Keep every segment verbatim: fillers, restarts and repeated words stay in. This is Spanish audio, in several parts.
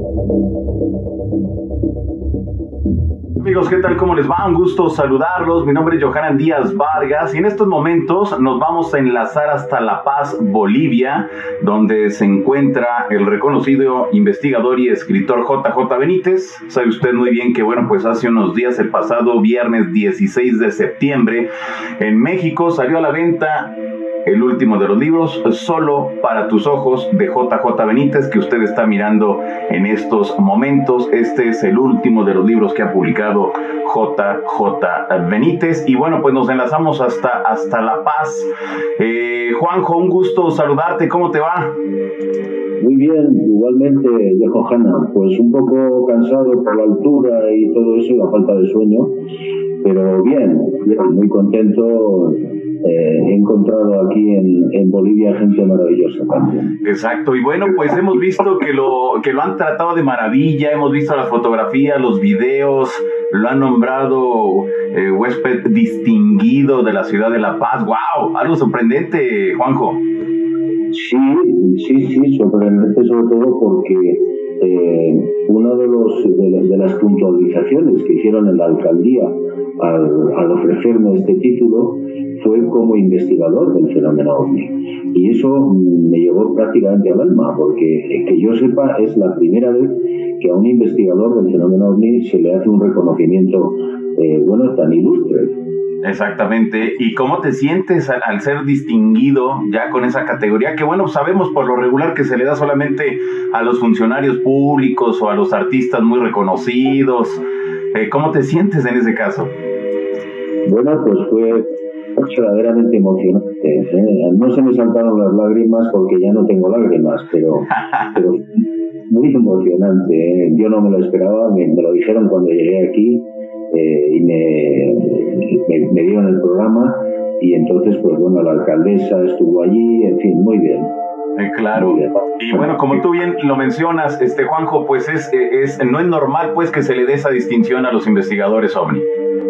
Amigos, ¿qué tal? ¿Cómo les va? Un gusto saludarlos. Mi nombre es Johanan Díaz Vargas y en estos momentos nos vamos a enlazar hasta La Paz, Bolivia, donde se encuentra el reconocido investigador y escritor J J Benítez. Sabe usted muy bien que, bueno, pues hace unos días, el pasado viernes dieciséis de septiembre, en México salió a la venta el último de los libros, Solo para tus ojos, de J J Benítez, que usted está mirando en estos momentos. Este es el último de los libros que ha publicado J J Benítez. Y bueno, pues nos enlazamos hasta, hasta La Paz. Eh, Juanjo, un gusto saludarte. ¿Cómo te va? Muy bien, igualmente, Johanna. Pues un poco cansado por la altura y todo eso, y la falta de sueño. Pero bien, bien, muy contento. Eh, he encontrado aquí en, en Bolivia gente maravillosa también. Exacto, y bueno, pues hemos visto que lo, que lo han tratado de maravilla, hemos visto las fotografías, los videos, lo han nombrado eh, huésped distinguido de la ciudad de La Paz. ¡Wow! Algo sorprendente, Juanjo. Sí, sí, sí, sorprendente sobre todo porque eh, una de, los, de, de las puntualizaciones que hicieron en la alcaldía al, al ofrecerme este título fue como investigador del fenómeno OVNI, y eso me llegó prácticamente al alma, porque que yo sepa es la primera vez que a un investigador del fenómeno OVNI se le hace un reconocimiento eh, bueno, tan ilustre. Exactamente. ¿Y cómo te sientes al, al ser distinguido ya con esa categoría? Que bueno, sabemos por lo regular que se le da solamente a los funcionarios públicos o a los artistas muy reconocidos. Eh, ¿Cómo te sientes en ese caso? Bueno, pues fue verdaderamente emocionante. ¿eh? No se me saltaron las lágrimas porque ya no tengo lágrimas, pero, pero muy emocionante. ¿eh? Yo no me lo esperaba, me, me lo dijeron cuando llegué aquí eh, y me, me, me dieron el programa, y entonces, pues bueno, la alcaldesa estuvo allí, en fin, muy bien. Eh, claro, y bueno, como tú bien lo mencionas, este Juanjo, pues es, es no es normal pues que se le dé esa distinción a los investigadores OVNI.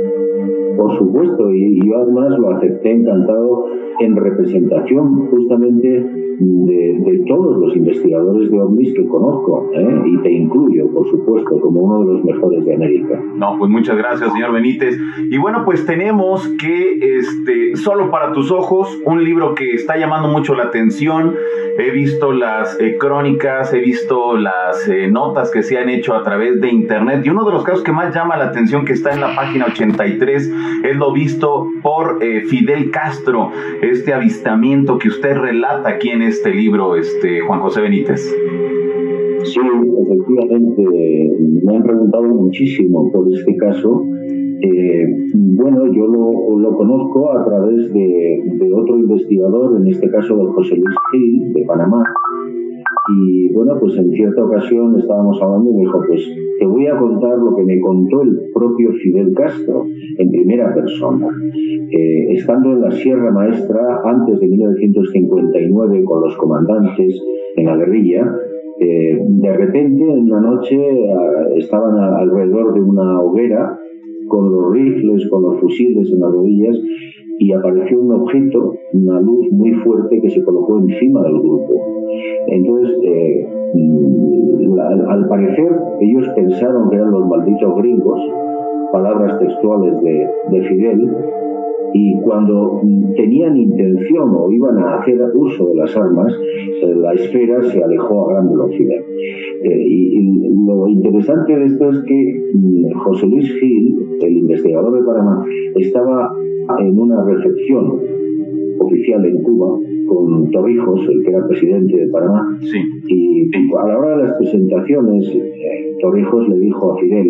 Por supuesto, y yo además lo acepté encantado en representación justamente de, de todos los investigadores de OVNIs que conozco, ¿eh? Y te incluyo, por supuesto, como uno de los mejores de América. No, pues muchas gracias, señor Benítez. Y bueno, pues tenemos que, este, Solo para tus ojos, un libro que está llamando mucho la atención. He visto las eh, crónicas, he visto las eh, notas que se han hecho a través de internet, y uno de los casos que más llama la atención, que está en la página ochenta y tres, es lo visto por eh, Fidel Castro, este avistamiento que usted relata aquí en este libro, este Juan José Benítez. Sí, efectivamente, me han preguntado muchísimo por este caso. Eh, bueno, yo lo, lo conozco a través de, de otro investigador, en este caso del José Luis Gil, de Panamá. Y bueno, pues en cierta ocasión estábamos hablando y me dijo, pues te voy a contar lo que me contó el propio Fidel Castro en primera persona. Eh, estando en la Sierra Maestra antes de mil novecientos cincuenta y nueve con los comandantes en la guerrilla, eh, de repente en una noche a, estaban a, alrededor de una hoguera con los rifles, con los fusiles en las rodillas, y apareció un objeto, una luz muy fuerte que se colocó encima del grupo. Entonces, eh, al, al parecer, ellos pensaron que eran los malditos gringos, palabras textuales de, de Fidel, y cuando tenían intención o iban a hacer uso de las armas, eh, la esfera se alejó a gran velocidad. Eh, y, y lo interesante de esto es que mm, José Luis Gil, el investigador de Panamá, estaba en una recepción oficial en Cuba con Torrijos, el que era presidente de Panamá. Sí. Y a la hora de las presentaciones, eh, Torrijos le dijo a Fidel: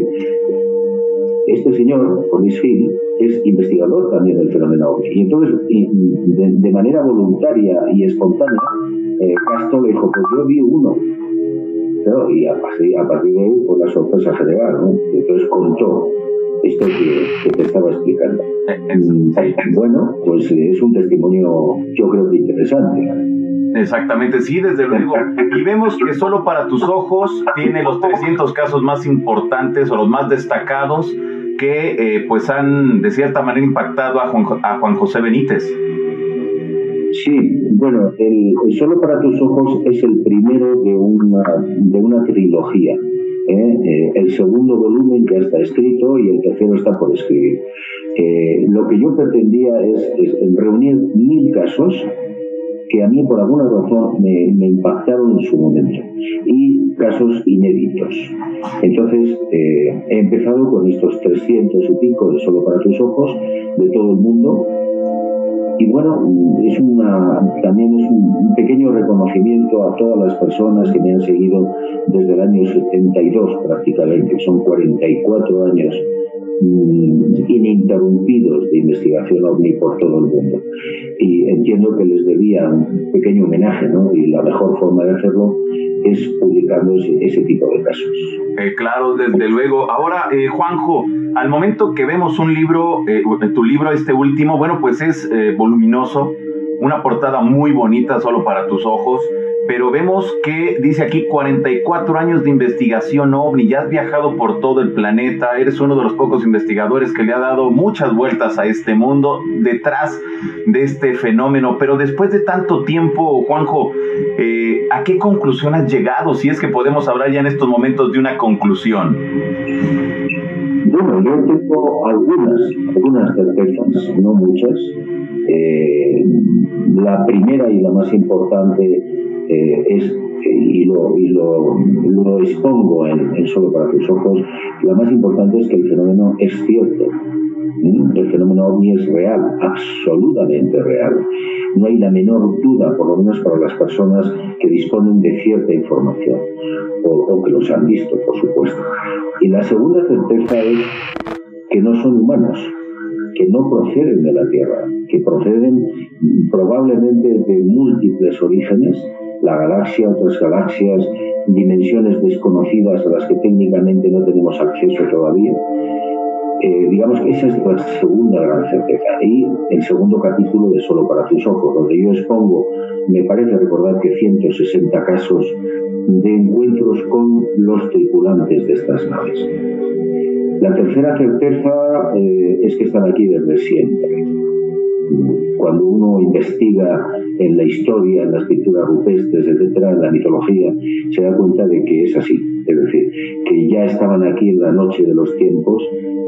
este señor, Luis Gil, es investigador también del fenómeno OVNI. Y entonces, de, de manera voluntaria y espontánea, eh, Castro le dijo, pues yo vi uno. Claro, y a partir, a partir de ahí fue la sorpresa general, ¿no? Entonces contó esto que, que te estaba explicando. Bueno, pues es un testimonio, yo creo que interesante. Exactamente, sí, desde luego. Y vemos que Solo para tus ojos tiene los trescientos casos más importantes o los más destacados que eh, pues han de cierta manera impactado a Juan, a Juan José Benítez. Sí, bueno, el, el Solo para tus ojos es el primero de una, de una trilogía. ¿eh? Eh, el segundo volumen ya está escrito y el tercero está por escribir. Eh, lo que yo pretendía es, es reunir mil casos que a mí por alguna razón me, me impactaron en su momento, y casos inéditos. Entonces eh, he empezado con estos trescientos y pico de Solo para tus ojos de todo el mundo, y bueno, es una, también es un pequeño reconocimiento a todas las personas que me han seguido desde el año setenta y dos prácticamente, son cuarenta y cuatro años ininterrumpidos de investigación OVNI por todo el mundo, y entiendo que les debía un pequeño homenaje, ¿no? Y la mejor forma de hacerlo es publicando ese, ese tipo de casos. Eh, claro, desde luego. Ahora, eh, Juanjo, al momento que vemos un libro, eh, tu libro este último, bueno, pues es eh, voluminoso, una portada muy bonita, Solo para tus ojos, pero vemos que dice aquí cuarenta y cuatro años de investigación OVNI, ya has viajado por todo el planeta, eres uno de los pocos investigadores que le ha dado muchas vueltas a este mundo, detrás de este fenómeno, pero después de tanto tiempo, Juanjo, eh, ¿a qué conclusión has llegado? Si es que podemos hablar ya en estos momentos de una conclusión. Bueno, yo tengo algunas, algunas certezas, no muchas. Eh, la primera y la más importante eh, es, y, lo, y lo, lo expongo en, en Solo para tus ojos, la más importante es que el fenómeno es cierto. El fenómeno OVNI es real, absolutamente real. No hay la menor duda, por lo menos para las personas que disponen de cierta información o, o que los han visto, por supuesto. Y la segunda certeza es que no son humanos, que no proceden de la Tierra, que proceden probablemente de múltiples orígenes, la galaxia, otras galaxias, dimensiones desconocidas a las que técnicamente no tenemos acceso todavía. Eh, digamos que esa es la segunda gran certeza. Y el segundo capítulo de Solo para tus ojos, donde yo expongo, me parece recordar que ciento sesenta casos de encuentros con los tripulantes de estas naves. La tercera certeza eh, es que están aquí desde siempre. Cuando uno investiga en la historia, en las pinturas rupestres, etcétera, en la mitología, se da cuenta de que es así. Es decir, que ya estaban aquí en la noche de los tiempos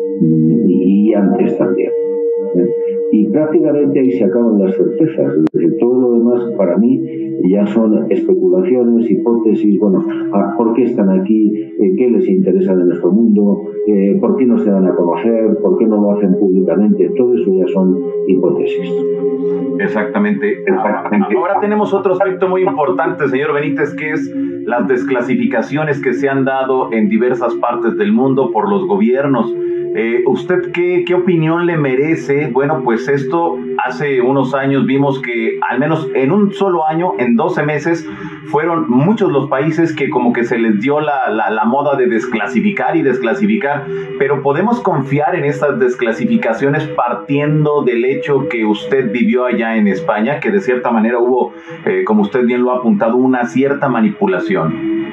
y, y antes también. ¿eh? Y prácticamente ahí se acaban las certezas. Es decir, todo lo demás para mí ya son especulaciones, hipótesis. Bueno, ¿por qué están aquí? ¿Qué les interesa de nuestro mundo? ¿Por qué no se dan a conocer? ¿Por qué no lo hacen públicamente? Todo eso ya son hipótesis. Exactamente. Exactamente. Ahora tenemos otro aspecto muy importante, señor Benítez, que es las desclasificaciones que se han dado en diversas partes del mundo por los gobiernos. Eh, ¿Usted qué, qué opinión le merece? Bueno, pues esto hace unos años vimos que al menos en un solo año, en doce meses, fueron muchos los países que como que se les dio la, la, la moda de desclasificar y desclasificar, pero podemos confiar en estas desclasificaciones partiendo del hecho que usted vivió allá en España, que de cierta manera hubo, eh, como usted bien lo ha apuntado, una cierta manipulación.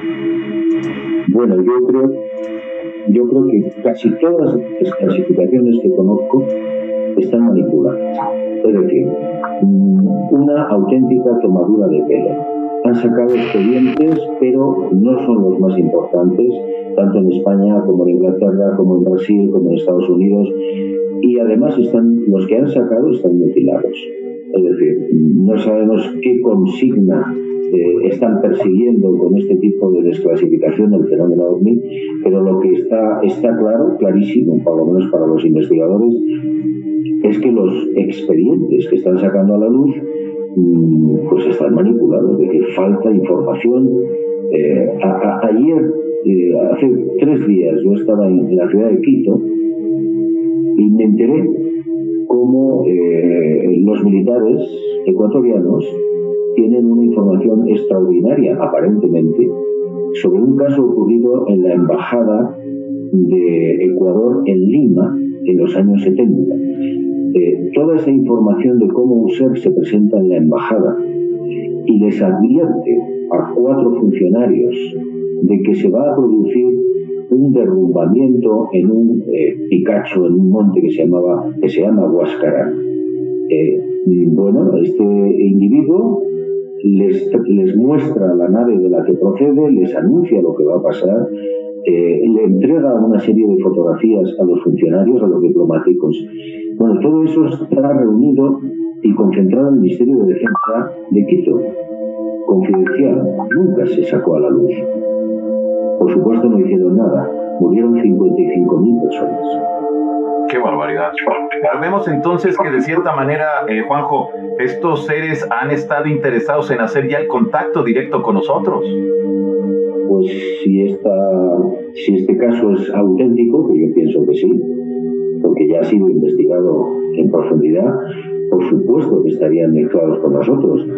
Bueno, yo creo Yo creo que casi todas las clasificaciones que conozco están manipuladas. Es decir, una auténtica tomadura de pelo. Han sacado expedientes, pero no son los más importantes, tanto en España como en Inglaterra, como en Brasil, como en Estados Unidos. Y además están, los que han sacado están mutilados. Es decir, no sabemos qué consigna Eh, están persiguiendo con este tipo de desclasificación del fenómeno OVNI, pero lo que está, está claro, clarísimo, por lo menos para los investigadores, es que los expedientes que están sacando a la luz mmm, pues están manipulados, de que falta información. Eh, a, a, ayer, eh, hace tres días, yo estaba en la ciudad de Quito y me enteré cómo eh, los militares ecuatorianos tienen una información extraordinaria, aparentemente, sobre un caso ocurrido en la embajada de Ecuador en Lima en los años setenta. Eh, toda esa información de cómo un ser se presenta en la embajada y les advierte a cuatro funcionarios de que se va a producir un derrumbamiento en un eh, picacho, en un monte que se llamaba, que se llama Huascarán. Eh, Y bueno, este individuo les, les muestra la nave de la que procede, les anuncia lo que va a pasar, eh, le entrega una serie de fotografías a los funcionarios, a los diplomáticos. Bueno, todo eso está reunido y concentrado en el Ministerio de Defensa de Quito. Confidencial, nunca se sacó a la luz. Por supuesto no hicieron nada, murieron cincuenta y cinco mil personas. ¡Qué barbaridad! Pero vemos entonces que de cierta manera, eh, Juanjo, estos seres han estado interesados en hacer ya el contacto directo con nosotros. Pues si, esta, si este caso es auténtico, que yo pienso que sí, porque ya ha sido investigado en profundidad, por supuesto que estarían mezclados con nosotros.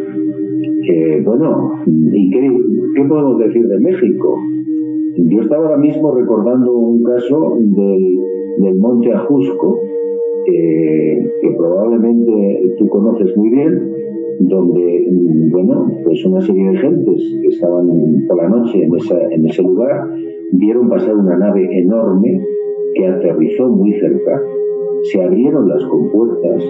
Eh, bueno, ¿y qué, qué podemos decir de México? Yo estaba ahora mismo recordando un caso del, del Monte Ajusco, eh, que probablemente tú conoces muy bien, donde, bueno, pues una serie de gentes que estaban por la noche en, esa, en ese lugar vieron pasar una nave enorme que aterrizó muy cerca, se abrieron las compuertas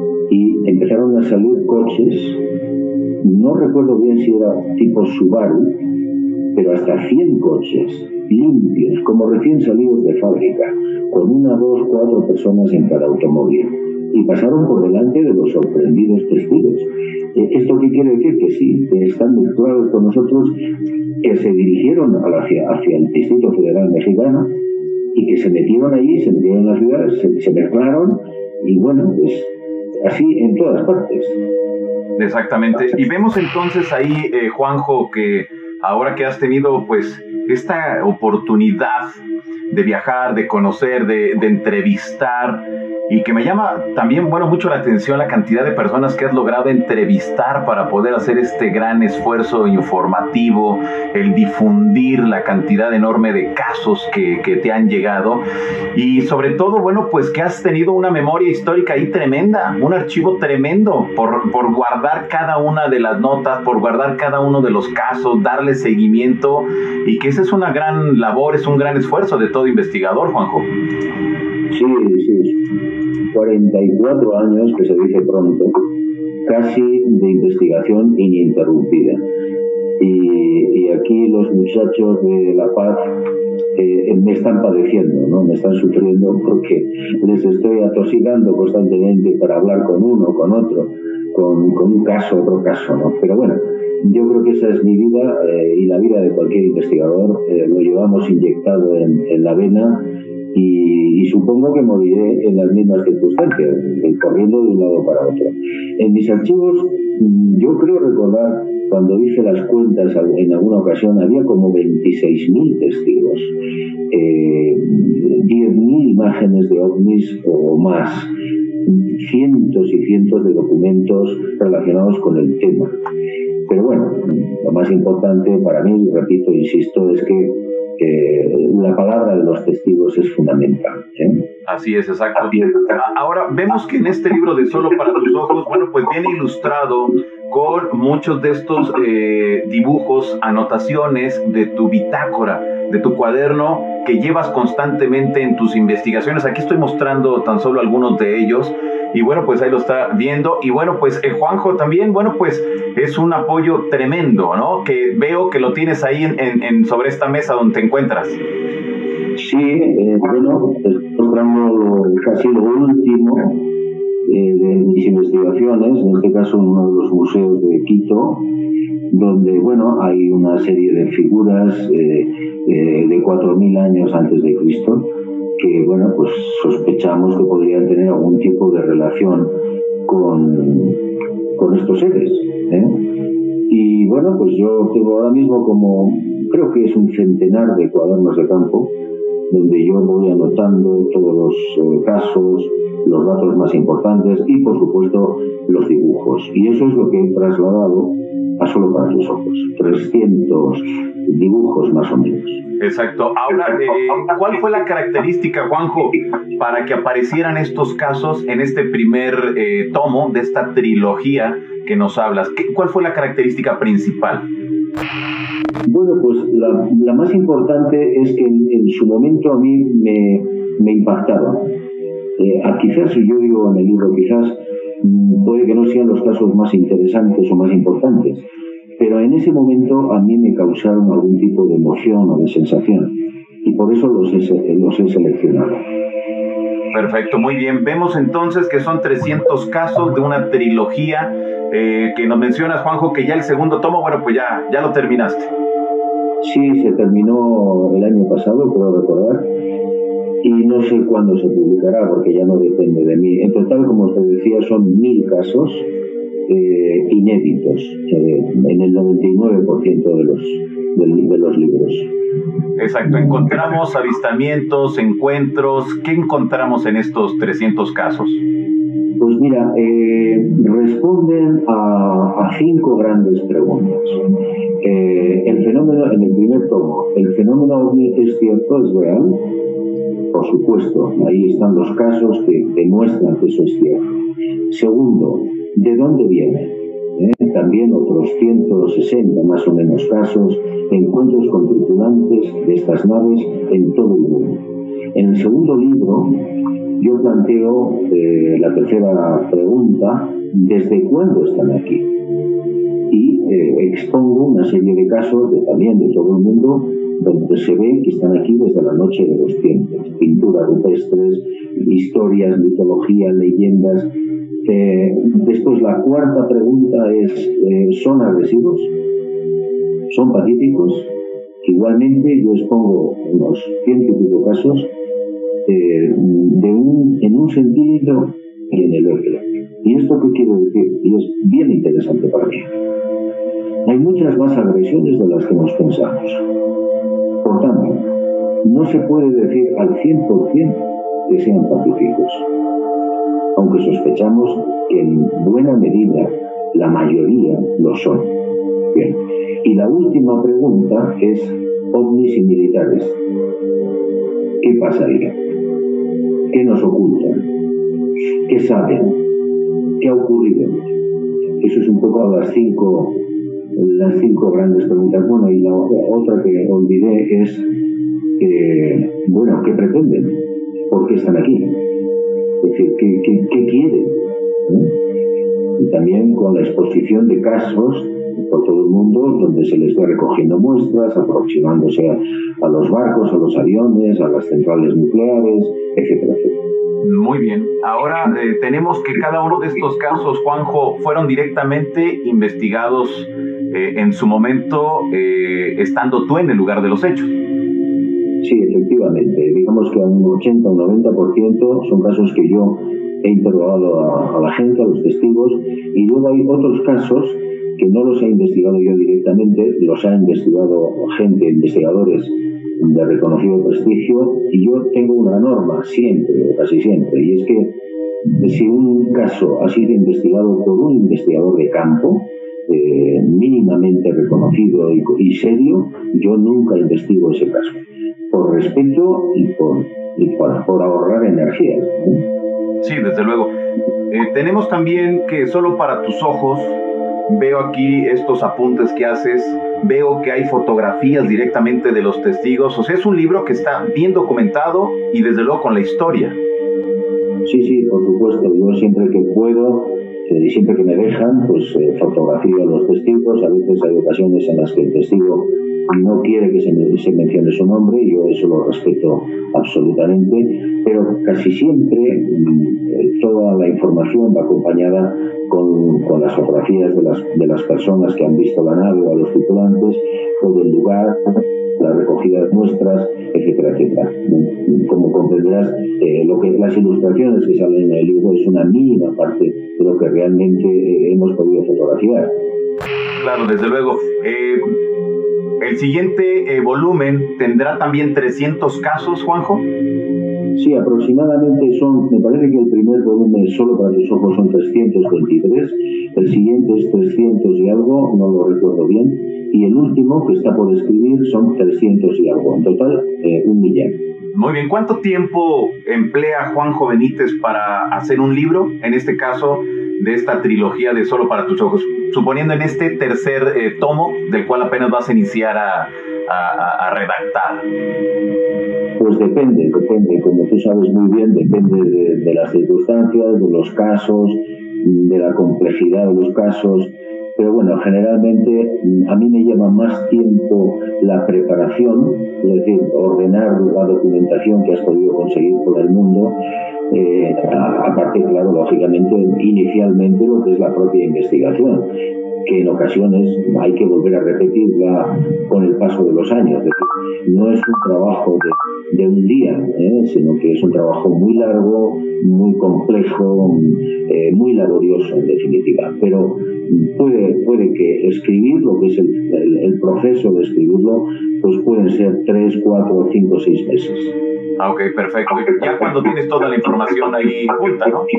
y empezaron a salir coches. No recuerdo bien si era tipo Subaru, pero hasta cien coches limpios, como recién salidos de fábrica, con una, dos, cuatro personas en cada automóvil, y pasaron por delante de los sorprendidos testigos. ¿Esto qué quiere decir? Que sí, que están mezclados con nosotros, que se dirigieron hacia, hacia el Distrito Federal Mexicano y que se metieron allí, se metieron en la ciudad, se, se mezclaron, y bueno, pues así en todas partes. Exactamente. Y vemos entonces ahí, eh, Juanjo, que ahora que has tenido pues esta oportunidad de viajar, de conocer, de, de entrevistar, y que me llama también, bueno, mucho la atención la cantidad de personas que has logrado entrevistar para poder hacer este gran esfuerzo informativo, el difundir la cantidad enorme de casos que, que te han llegado, y sobre todo, bueno, pues que has tenido una memoria histórica ahí tremenda, un archivo tremendo por, por guardar cada una de las notas, por guardar cada uno de los casos, darle seguimiento, y que esa es una gran labor, es un gran esfuerzo de todo investigador, Juanjo. Sí, sí, cuarenta y cuatro años, que se dice pronto, casi de investigación ininterrumpida. Y, y aquí los muchachos de La Paz eh, me están padeciendo, ¿no? Me están sufriendo porque les estoy atosigando constantemente para hablar con uno, con otro, con, con un caso, otro caso, ¿no? Pero bueno, yo creo que esa es mi vida eh, y la vida de cualquier investigador. Eh, lo llevamos inyectado en, en la vena. Y, y supongo que moriré en las mismas circunstancias, corriendo de un lado para otro. En mis archivos, yo creo recordar, cuando hice las cuentas en alguna ocasión, había como veintiséis mil testigos, eh, diez mil imágenes de ovnis o más, cientos y cientos de documentos relacionados con el tema. Pero bueno, lo más importante para mí, repito, insisto, es que Eh, la palabra de los testigos es fundamental, ¿eh? Así es, exacto. Ahora, vemos que en este libro de Solo para tus ojos, bueno, pues viene ilustrado con muchos de estos eh, dibujos, anotaciones de tu bitácora, de tu cuaderno que llevas constantemente en tus investigaciones. Aquí estoy mostrando tan solo algunos de ellos. Y bueno, pues ahí lo está viendo. Y bueno, pues eh, Juanjo también, bueno, pues es un apoyo tremendo, ¿no? Que veo que lo tienes ahí en, en, en sobre esta mesa donde te encuentras. Sí, eh, bueno, estoy mostrando casi lo último eh, de mis investigaciones, en este caso en uno de los museos de Quito, donde, bueno, hay una serie de figuras eh, eh, de cuatro mil años antes de Cristo, que, bueno, pues sospechamos que podrían tener algún tipo de relación con, con estos seres, ¿eh? Y, bueno, pues yo tengo ahora mismo como, creo que es un centenar de cuadernos de campo, donde yo voy anotando todos los eh, casos, los datos más importantes y, por supuesto, los dibujos. Y eso es lo que he trasladado a Solo para tus ojos. trescientos dibujos más o menos. Exacto. Ahora, eh, ¿cuál fue la característica, Juanjo, para que aparecieran estos casos en este primer eh, tomo de esta trilogía que nos hablas? ¿Qué, ¿Cuál fue la característica principal? Bueno, pues la, la más importante es que en, en su momento a mí me, me impactaron. Eh, quizás, yo digo en el libro, quizás puede que no sean los casos más interesantes o más importantes, pero en ese momento a mí me causaron algún tipo de emoción o de sensación, y por eso los he, los he seleccionado. Perfecto, muy bien. Vemos entonces que son trescientos casos de una trilogía eh, que nos mencionas, Juanjo, que ya el segundo tomo, bueno, pues ya, ya lo terminaste. Sí, se terminó el año pasado, puedo recordar, y no sé cuándo se publicará porque ya no depende de mí. En total, como te decía, son mil casos eh, inéditos eh, en el noventa y nueve por ciento de los, de, de los libros. Exacto, encontramos avistamientos, encuentros. ¿Qué encontramos en estos trescientos casos? Pues mira, eh, responden a, a cinco grandes preguntas. Eh, el fenómeno, en el primer tomo, ¿el fenómeno ovni es cierto, es real? Por supuesto, ahí están los casos que demuestran que eso es cierto. Segundo, ¿de dónde viene? ¿Eh? También otros ciento sesenta más o menos casos de encuentros con tripulantes de estas naves en todo el mundo. En el segundo libro, yo planteo eh, la tercera pregunta: ¿desde cuándo están aquí? Y eh, expongo una serie de casos de, también de todo el mundo, donde se ve que están aquí desde la noche de los tiempos. Pinturas rupestres, historias, mitología, leyendas. Eh, después la cuarta pregunta es, eh, ¿son agresivos? ¿Son pacíficos? Igualmente yo expongo unos ciento y pico casos eh, de un, en un sentido y en el otro. ¿Y esto qué quiero decir? Y es bien interesante para mí. Hay muchas más agresiones de las que nos pensamos. Por tanto, no se puede decir al cien por ciento que sean pacíficos, aunque sospechamos que en buena medida la mayoría lo son. Bien. Y la última pregunta es ovnis y militares. ¿Qué pasaría? ¿Qué nos ocultan? ¿Qué saben? ¿Qué ha ocurrido? Eso es un poco las cinco, las cinco grandes preguntas. Bueno, y la otra que olvidé es, eh, bueno, ¿qué pretenden? ¿Por qué están aquí? Es decir, ¿qué, qué, qué quieren? ¿Eh? Y también con la exposición de casos por todo el mundo, donde se les va recogiendo muestras, aproximándose a, a los barcos, a los aviones, a las centrales nucleares, etcétera, etcétera. Muy bien. Ahora eh, tenemos que cada uno de estos casos, Juanjo, fueron directamente investigados eh, en su momento, eh, estando tú en el lugar de los hechos. Sí, efectivamente. Digamos que a un ochenta o un noventa por ciento son casos que yo he interrogado a, a la gente, a los testigos, y luego hay otros casos que no los he investigado yo directamente, los ha investigado gente, investigadores de reconocido prestigio, y yo tengo una norma siempre, o casi siempre, y es que si un caso ha sido investigado por un investigador de campo, eh, mínimamente reconocido y, y serio, yo nunca investigo ese caso, por respeto y por, y por, por ahorrar energía, ¿eh? Sí, desde luego. Eh, tenemos también que solo para tus ojos, veo aquí estos apuntes que haces, veo que hay fotografías directamente de los testigos, o sea, es un libro que está bien documentado y desde luego con la historia. Sí, sí, por supuesto, yo siempre que puedo, eh, siempre que me dejan, pues eh, fotografío a los testigos. A veces hay ocasiones en las que el testigo no quiere que se, me, se mencione su nombre, y yo eso lo respeto absolutamente, pero casi siempre eh, toda la información va acompañada con, con las fotografías de las, de las personas que han visto la nave o a los tripulantes, o del lugar, la recogida de muestras, etcétera, etcétera. Como comprenderás, eh, lo que, las ilustraciones que salen en el libro es una mínima parte de lo que realmente eh, hemos podido fotografiar. Claro, desde luego. Eh, ¿El siguiente eh, volumen tendrá también trescientos casos, Juanjo? Sí, aproximadamente son, me parece que el primer volumen solo para tus ojos son trescientos veintitrés, el siguiente es trescientos y algo, no lo recuerdo bien, y el último que está por escribir son trescientos y algo, en total eh, un millón. Muy bien, ¿cuánto tiempo emplea Juanjo Benítez para hacer un libro, en este caso de esta trilogía de Solo para tus ojos, suponiendo en este tercer eh, tomo, del cual apenas vas a iniciar a, a, a redactar? Pues depende, depende, como tú sabes muy bien, depende de, de las circunstancias, de los casos, de la complejidad de los casos. Pero bueno, generalmente a mí me lleva más tiempo la preparación, es decir, ordenar la documentación que has podido conseguir por el mundo, eh, aparte, claro, lógicamente, inicialmente lo que es la propia investigación, que en ocasiones hay que volver a repetirla con el paso de los años. Es decir, no es un trabajo de, de un día, ¿eh? sino que es un trabajo muy largo, muy complejo, eh, muy laborioso en definitiva. Pero puede, puede que escribir, lo que es el, el, el proceso de escribirlo, pues pueden ser tres, cuatro, cinco, seis meses. Ah, ok, perfecto. Ya cuando tienes toda la información ahí junta, ¿no?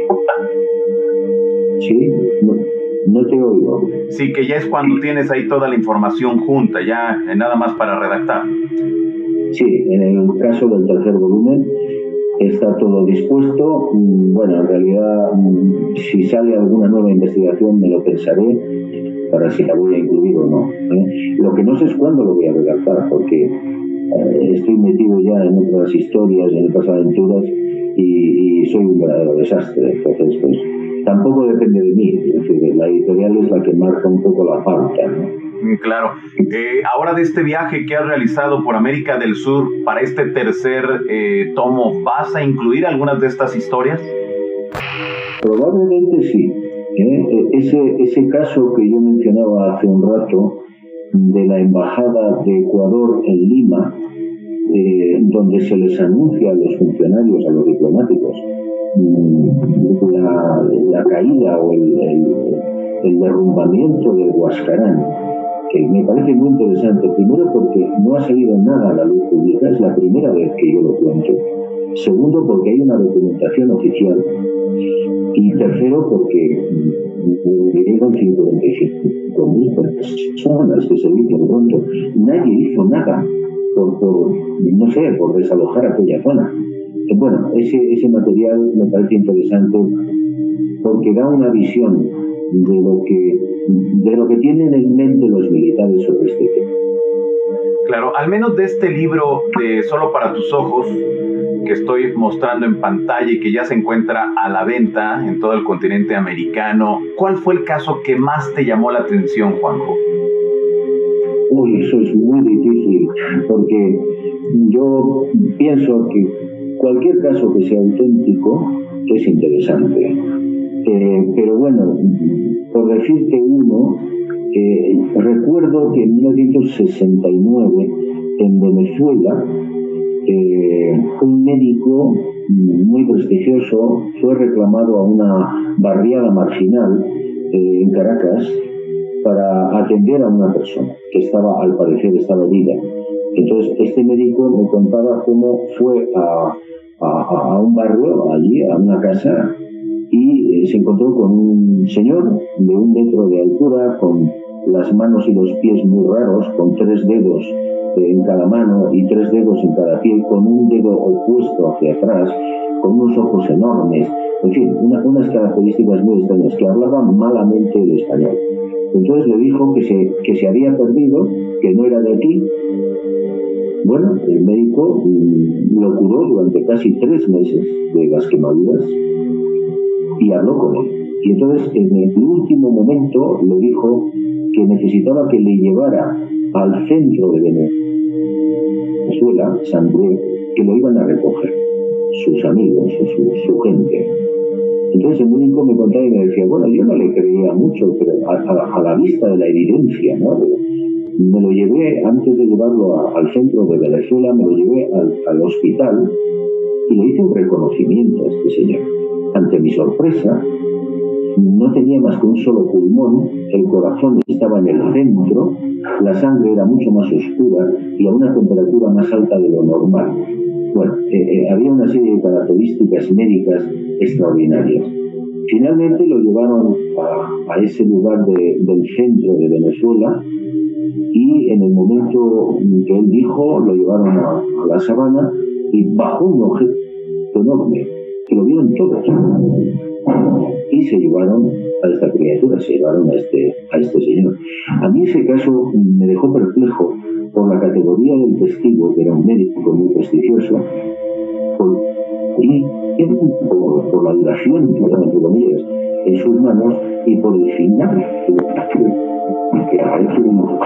Sí, no, no te oigo. Sí, que ya es cuando tienes ahí toda la información junta, ya nada más para redactar. Sí, en el caso del tercer volumen está todo dispuesto. Bueno, en realidad, si sale alguna nueva investigación me lo pensaré para si la voy a incluir o no, ¿eh? Lo que no sé es cuándo lo voy a redactar, porque eh, estoy metido ya en otras historias, en otras aventuras y, y soy un verdadero desastre. Entonces, pues tampoco depende de mí. Es decir, la editorial es la que marca un poco la pauta, ¿no? Claro. Eh, ahora de este viaje que has realizado por América del Sur, para este tercer eh, tomo, ¿vas a incluir algunas de estas historias? Probablemente sí. ¿eh? Ese, ese caso que yo mencionaba hace un rato de la Embajada de Ecuador en Lima, eh, donde se les anuncia a los funcionarios, a los diplomáticos, la, la caída o el, el, el derrumbamiento del Huascarán, que me parece muy interesante. Primero, porque no ha salido nada a la luz pública, es la primera vez que yo lo cuento. Segundo, porque hay una documentación oficial. Y tercero, porque hubieron cincuenta y cinco mil personas que se dicen pronto. Nadie hizo nada por, por, no sé, por desalojar aquella zona. Bueno, ese, ese material me parece interesante porque da una visión de lo que de lo que tienen en mente los militares sobre este tema. Claro, al menos de este libro de Solo para tus ojos, que estoy mostrando en pantalla y que ya se encuentra a la venta en todo el continente americano, ¿cuál fue el caso que más te llamó la atención, Juanjo? Uy, eso es muy difícil, porque yo pienso que cualquier caso que sea auténtico es interesante. Eh, pero bueno, por decirte uno, eh, recuerdo que en mil novecientos sesenta y nueve en Venezuela eh, un médico muy prestigioso fue reclamado a una barriada marginal eh, en Caracas para atender a una persona que estaba, al parecer, estaba herida. Entonces este médico me contaba cómo fue a, a, a un barrio allí, a una casa, y eh, se encontró con un señor de un metro de altura, con las manos y los pies muy raros, con tres dedos eh, en cada mano y tres dedos en cada pie, con un dedo opuesto hacia atrás, con unos ojos enormes, en fin, una, unas características muy extrañas, que hablaba malamente el español. Entonces le dijo que se, que se había perdido, que no era de aquí. Bueno, el médico mmm, lo curó durante casi tres meses de las quemaduras y habló con él. Y entonces en el último momento le dijo que necesitaba que le llevara al centro de Venezuela, Sangre, que lo iban a recoger sus amigos, su, su gente. Entonces el médico me contaba y me decía, bueno, yo no le creía mucho, pero a, a, a la vista de la evidencia, ¿no? De, me lo llevé, antes de llevarlo a, al centro de Venezuela, me lo llevé al, al hospital y le hice un reconocimiento a este señor. Ante mi sorpresa, no tenía más que un solo pulmón, el corazón estaba en el centro, la sangre era mucho más oscura y a una temperatura más alta de lo normal. Bueno, eh, eh, había una serie de características médicas extraordinarias. Finalmente lo llevaron a, a ese lugar de, del centro de Venezuela y en el momento que él dijo, lo llevaron a, a la sabana y bajó un objeto enorme, que lo vieron todos. Y se llevaron a esta criatura, se llevaron a este, a este señor. A mí ese caso me dejó perplejo por la categoría del testigo, que era un médico muy prestigioso, por, y por, por la duración, entre comillas, en sus manos y por el final que aparece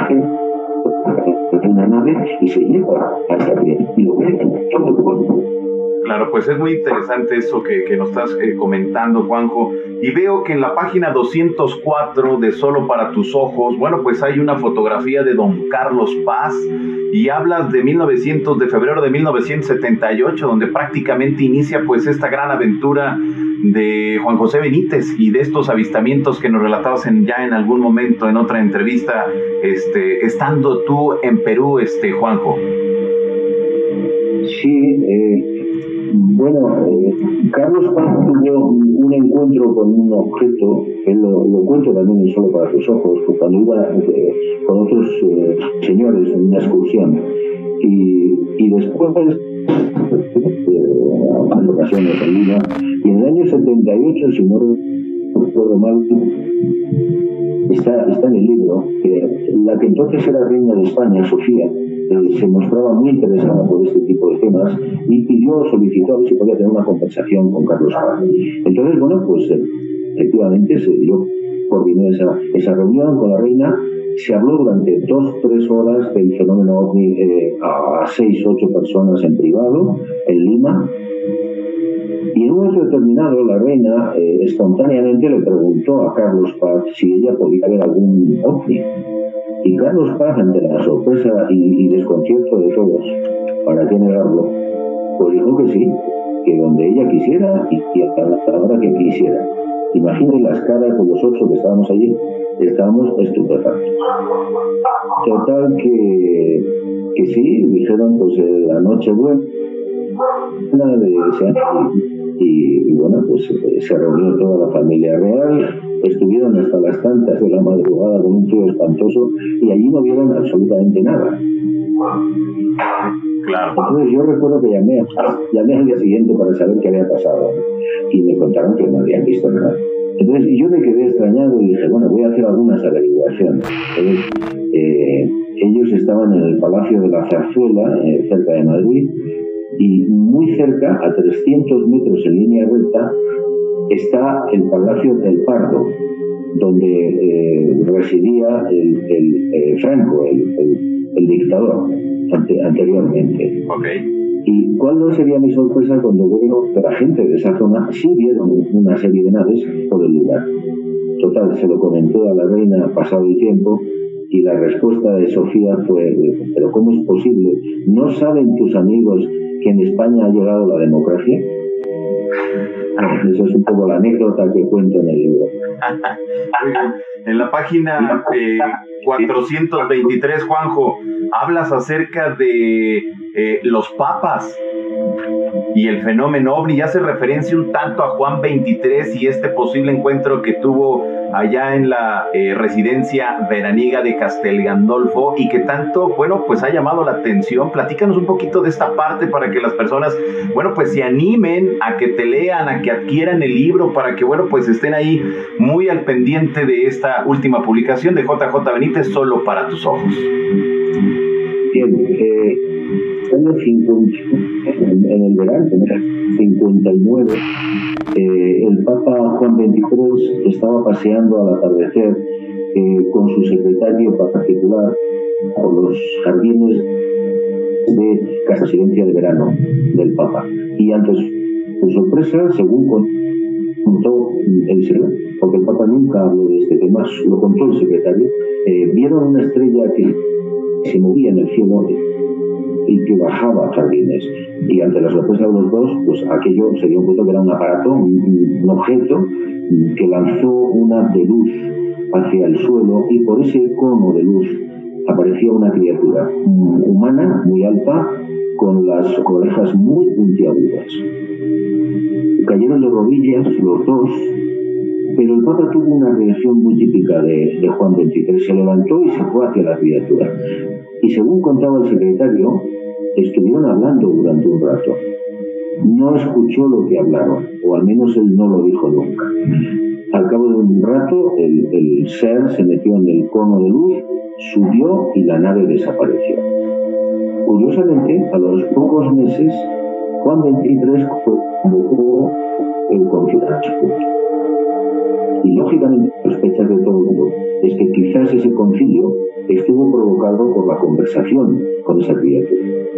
una nave y se lleva hasta bien y lo ve todo el cuerpo. Claro, pues es muy interesante eso que, que nos estás eh, comentando, Juanjo. Y veo que en la página doscientos cuatro de Solo para tus ojos, bueno, pues hay una fotografía de don Carlos Paz y hablas de mil novecientos, de febrero de mil novecientos setenta y ocho, donde prácticamente inicia pues esta gran aventura de Juan José Benítez y de estos avistamientos que nos relatabas en, ya en algún momento en otra entrevista, este, estando tú en Perú, este, Juanjo. Sí, eh, bueno, eh, Carlos Paz tuvo un encuentro con un objeto, que lo, lo cuento también Solo para tus ojos, cuando iba eh, con otros eh, señores en una excursión, y, y después, eh, en ocasiones en Lima, y en el año setenta y ocho, si no recuerdo mal, está, está en el libro, que la que entonces era reina de España, Sofía, eh, se mostraba muy interesada por este tipo de temas y pidió, solicitó a ver si podía tener una conversación con Carlos Paz. Entonces, bueno, pues eh, efectivamente se, yo coordiné esa, esa reunión con la reina. Se habló durante dos, tres horas del fenómeno ovni eh, a seis, ocho personas en privado, en Lima. Y en un momento determinado, la reina eh, espontáneamente le preguntó a Carlos Paz si ella podía ver algún ovni. Y Carlos Paz, ante la sorpresa y, y desconcierto de todos, ¿para qué negarlo?, pues dijo que sí, que donde ella quisiera y, y a la hora que quisiera. Imaginen las caras de los ocho que estábamos allí, estábamos estupefactos. Total que, que sí, dijeron pues eh, la noche buena de ese año. Y, y bueno, pues eh, se reunió toda la familia real, estuvieron hasta las tantas de la madrugada con un frío espantoso y allí no vieron absolutamente nada. Claro. Entonces yo recuerdo que llamé, llamé al día siguiente para saber qué había pasado y me contaron que no habían visto nada. Entonces yo me quedé extrañado y dije, bueno, voy a hacer algunas averiguaciones. Entonces eh, ellos estaban en el Palacio de la Zarzuela, eh, cerca de Madrid, y muy cerca, a trescientos metros en línea recta, está el Palacio del Pardo, donde eh, residía el, el eh, Franco, el, el, el dictador, ante, anteriormente. Okay. ¿Y cuál no sería mi sorpresa cuando veo que la gente de esa zona sí vieron una serie de naves por el lugar? Total, se lo comenté a la reina pasado el tiempo y la respuesta de Sofía fue, ¿pero cómo es posible? ¿No saben tus amigos que en España ha llegado la democracia? Bueno, eso es un poco la anécdota que cuento en el libro. En la página eh, cuatrocientos veintitrés, Juanjo, hablas acerca de eh, los papas y el fenómeno ovni, y hace referencia un tanto a Juan veintitrés y este posible encuentro que tuvo allá en la eh, residencia veraniega de Castel Gandolfo y que tanto, bueno, pues ha llamado la atención. Platícanos un poquito de esta parte para que las personas, bueno, pues se animen a que te lean, a que adquieran el libro, para que, bueno, pues estén ahí muy al pendiente de esta última publicación de J J Benítez, Solo para tus ojos. Bien, eh, en el verano, en el cincuenta y nueve, eh, el Papa Juan veintitrés estaba paseando al atardecer eh, con su secretario particular por los jardines de Casa Silencia de Verano del Papa. Y ante su sorpresa, según contó el secretario, porque el Papa nunca habló de este tema, lo contó el secretario, eh, vieron una estrella que se movía en el cielo y que bajaba a jardines. Y ante la sorpresa de los dos, pues aquello se dio cuenta que era un aparato, un, un objeto que lanzó una de luz hacia el suelo y por ese cono de luz aparecía una criatura humana muy alta con las orejas muy puntiagudas. Cayeron de rodillas los dos, pero el Papa tuvo una reacción muy típica de, de Juan veintitrés. Se levantó y se fue hacia la criatura. Y según contaba el secretario, estuvieron hablando durante un rato. No escuchó lo que hablaron, o al menos él no lo dijo nunca. Al cabo de un rato, el, el ser se metió en el cono de luz, subió y la nave desapareció. Curiosamente, a los pocos meses, Juan veintitrés convocó el concilio. Y lógicamente sospechas de todo el mundo es que quizás ese concilio estuvo provocado por la conversación con esa criatura.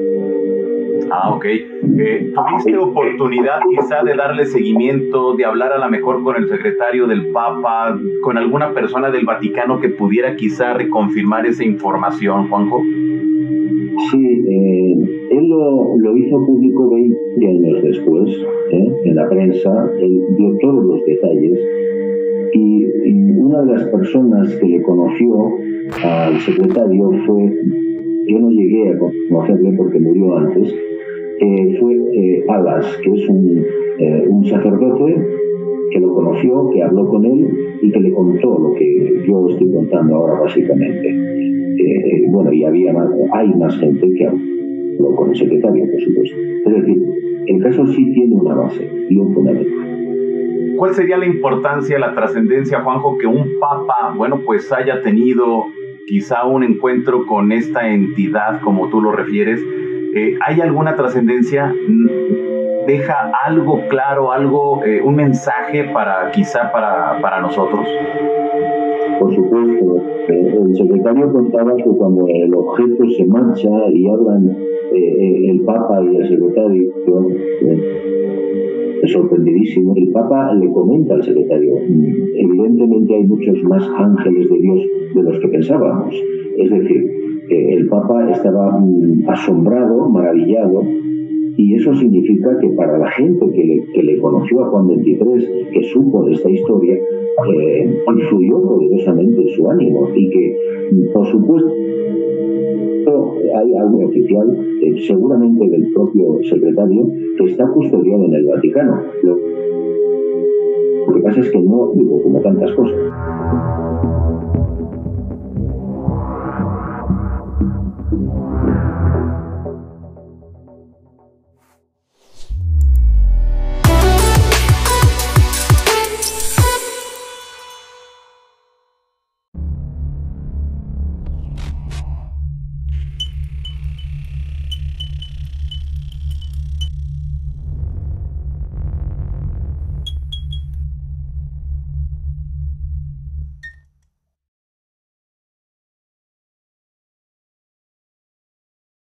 Ah, ok. Eh, ¿Tuviste oportunidad quizá de darle seguimiento, de hablar a lo mejor con el secretario del Papa, con alguna persona del Vaticano que pudiera quizá reconfirmar esa información, Juanjo? Sí, eh, él lo, lo hizo público veinte años después, ¿eh? En la prensa, él dio todos los detalles y, y una de las personas que le conoció al secretario fue, yo no llegué a conocerle porque murió antes, eh, fue eh, Alas, que es un, eh, un sacerdote que lo conoció, que habló con él y que le contó lo que yo estoy contando ahora básicamente. Eh, bueno, y había más, hay más gente que habló con el secretario, por supuesto. Es decir, el caso sí tiene una base y un fundamento. ¿Cuál sería la importancia, la trascendencia, Juanjo, que un papa, bueno, pues haya tenido quizá un encuentro con esta entidad, como tú lo refieres? Eh, ¿Hay alguna trascendencia? ¿Deja algo claro, algo, eh, un mensaje para quizá para, para nosotros? Por supuesto. El secretario contaba que cuando el objeto se mancha y hablan eh, el Papa y el secretario, eh, es sorprendidísimo, el Papa le comenta al secretario, evidentemente hay muchos más ángeles de Dios de los que pensábamos. Es decir, eh, el Papa estaba mm, asombrado, maravillado, y eso significa que para la gente que le, que le conoció a Juan veintitrés, que supo de esta historia, eh, influyó poderosamente en su ánimo y que, por supuesto, hay algo oficial, eh, seguramente del propio secretario, que está custodiado en el Vaticano. Lo, lo que pasa es que no digo como tantas cosas.